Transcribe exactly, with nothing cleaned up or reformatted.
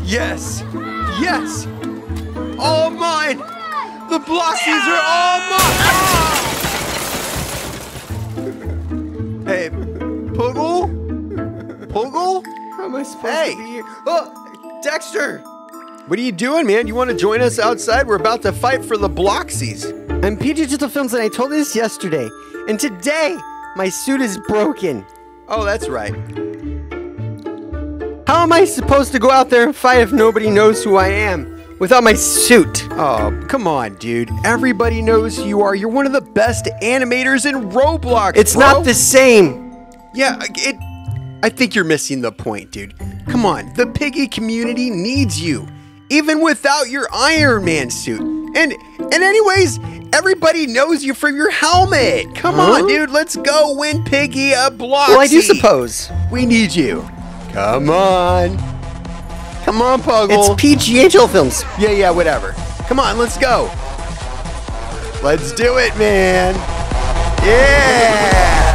Yes! Yes! All mine! The Bloxies are all mine! Hey, Poogle? Poogle? How am I supposed Hey. to be here? Oh, Dexter! What are you doing, man? You want to join us outside? We're about to fight for the Bloxies. I'm P Digital Films and I told you this yesterday. And today, my suit is broken. Oh, that's right. How am I supposed to go out there and fight if nobody knows who I am without my suit? Oh, come on, dude. Everybody knows who you are. You're one of the best animators in Roblox, It's bro. not the same. Yeah, it... I think you're missing the point, dude. Come on, the Piggy community needs you, even without your Iron Man suit. And, and anyways, everybody knows you from your helmet. Come Huh? on, dude, let's go win Piggy a Bloxy. Well, I do suppose. We need you. Come on. Come on, Puggle. It's P G H L Films. Yeah, yeah, whatever. Come on, let's go. Let's do it, man. Yeah.